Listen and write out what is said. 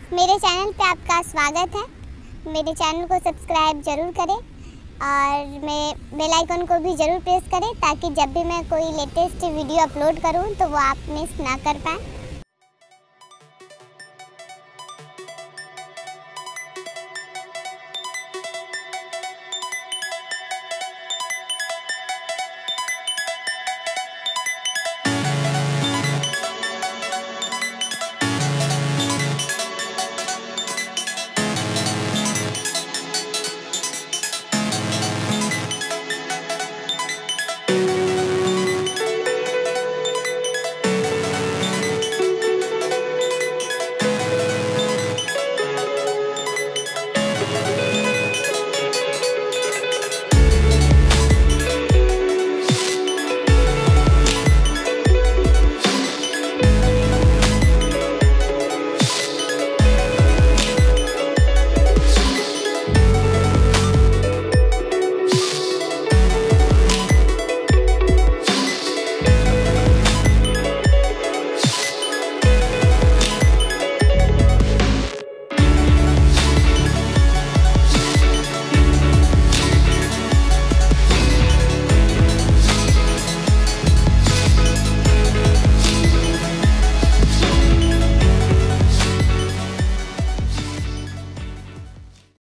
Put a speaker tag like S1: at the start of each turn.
S1: मेरे चैनल पे आपका स्वागत है। मेरे चैनल को सब्सक्राइब ज़रूर करें और मैं बेल आइकन को भी ज़रूर प्रेस करें ताकि जब भी मैं कोई लेटेस्ट वीडियो अपलोड करूं तो वो आप मिस ना कर पाएँ।